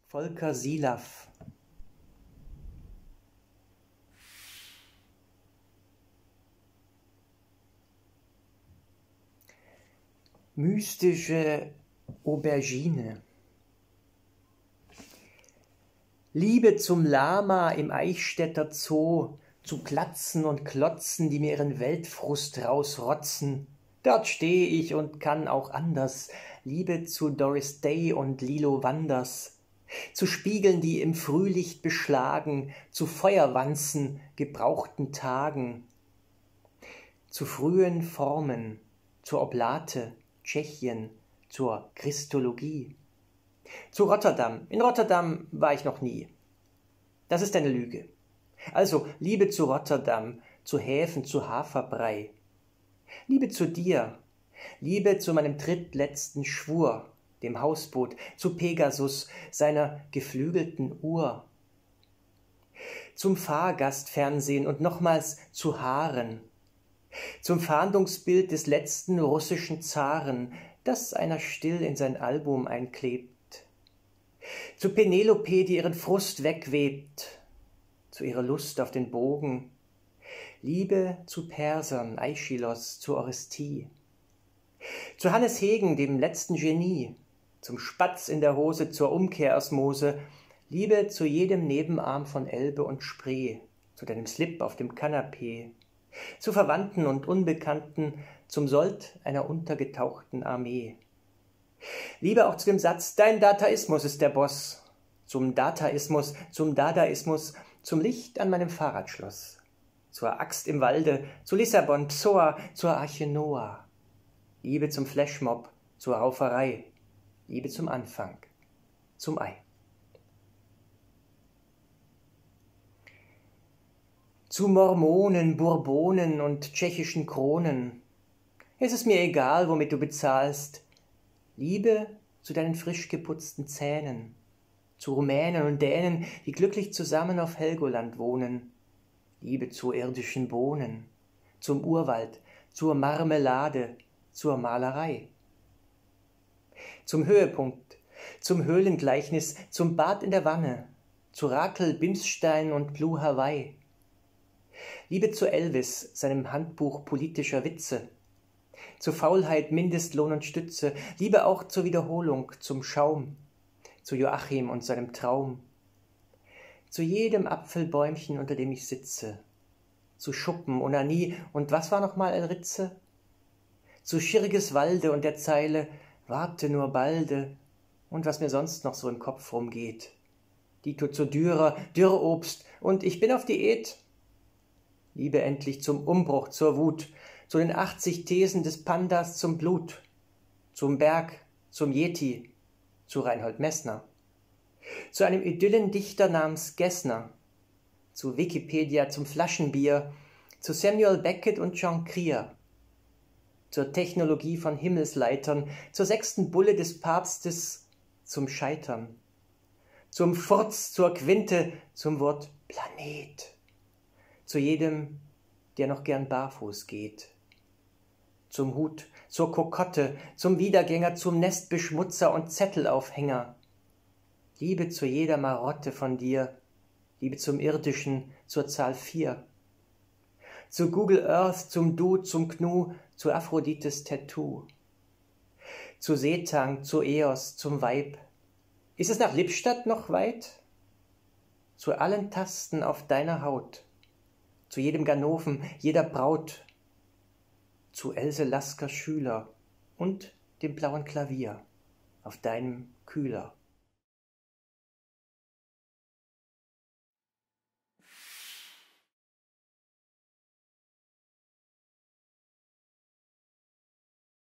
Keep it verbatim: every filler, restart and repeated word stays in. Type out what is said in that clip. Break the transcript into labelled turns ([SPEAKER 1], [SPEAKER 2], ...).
[SPEAKER 1] Volker Silaf. Mystische Aubergine. Liebe zum Lama im Eichstätter Zoo, zu Klatzen und Klotzen, die mir ihren Weltfrust rausrotzen. Dort steh ich und kann auch anders. Liebe zu Doris Day und Lilo Wanders, zu Spiegeln, die im Frühlicht beschlagen, zu Feuerwanzen, gebrauchten Tagen, zu frühen Formen, zur Oblate, Tschechien, zur Christologie, zu Rotterdam. In Rotterdam war ich noch nie. Das ist eine Lüge. Also Liebe zu Rotterdam, zu Häfen, zu Haferbrei. Liebe zu dir, Liebe zu meinem drittletzten Schwur, dem Hausboot, zu Pegasus, seiner geflügelten Uhr. Zum Fahrgastfernsehen und nochmals zu Haaren, zum Fahndungsbild des letzten russischen Zaren, das einer still in sein Album einklebt, zu Penelope, die ihren Frust wegwebt, zu ihrer Lust auf den Bogen, Liebe zu Persern, Aeschylos, zu Orestie, zu Hannes Hegen, dem letzten Genie, zum Spatz in der Hose, zur Umkehrsmose, Liebe zu jedem Nebenarm von Elbe und Spree, zu deinem Slip auf dem Kanapee, zu Verwandten und Unbekannten, zum Sold einer untergetauchten Armee. Liebe auch zu dem Satz, dein Dataismus ist der Boss, zum Dataismus, zum Dadaismus, zum Licht an meinem Fahrradschloss, zur Axt im Walde, zu Lissabon, Psoa, zur Arche Noah. Liebe zum Flashmob, zur Rauferei, Liebe zum Anfang, zum Ei. Zu Mormonen, Bourbonen und tschechischen Kronen. Es ist mir egal, womit du bezahlst. Liebe zu deinen frisch geputzten Zähnen, zu Rumänen und Dänen, die glücklich zusammen auf Helgoland wohnen. Liebe zu irdischen Bohnen, zum Urwald, zur Marmelade, zur Malerei. Zum Höhepunkt, zum Höhlengleichnis, zum Bad in der Wanne, zu Rakel, Bimsstein und Blue Hawaii. Liebe zu Elvis, seinem Handbuch politischer Witze, zu Faulheit, Mindestlohn und Stütze, Liebe auch zur Wiederholung, zum Schaum, zu Joachim und seinem Traum, zu jedem Apfelbäumchen, unter dem ich sitze, zu Schuppen, Onanie und was war noch mal ein Ritze? Zu Schirgeswalde und der Zeile, warte nur balde, und was mir sonst noch so im Kopf rumgeht. Dito zu Dürer, Dürrobst und ich bin auf Diät. Liebe endlich zum Umbruch, zur Wut, zu den achtzig Thesen des Pandas zum Blut, zum Berg, zum Yeti, zu Reinhold Messner, zu einem Idyllendichter namens Gessner, zu Wikipedia, zum Flaschenbier, zu Samuel Beckett und John Krier, zur Technologie von Himmelsleitern, zur sechsten Bulle des Papstes, zum Scheitern, zum Furz, zur Quinte, zum Wort Planet, zu jedem, der noch gern barfuß geht, zum Hut, zur Kokotte, zum Wiedergänger, zum Nestbeschmutzer und Zettelaufhänger. Liebe zu jeder Marotte von dir, Liebe zum Irdischen, zur Zahl vier, zu Google Earth, zum Du, zum Gnu, zu Aphrodites Tattoo, zu Setang, zu Eos, zum Weib. Ist es nach Lippstadt noch weit? Zu allen Tasten auf deiner Haut, zu jedem Ganoven, jeder Braut, zu Else Lasker Schüler und dem blauen Klavier auf deinem Kühler.